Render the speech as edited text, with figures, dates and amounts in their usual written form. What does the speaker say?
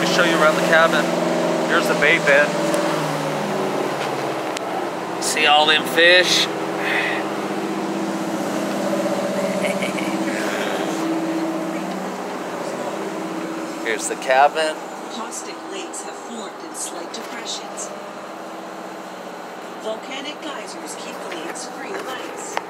show you around the cabin. Here's the bait bed. See all them fish? Here's the cabin. Caustic lakes have formed in slight depressions. Volcanic geysers keep the lakes free of ice.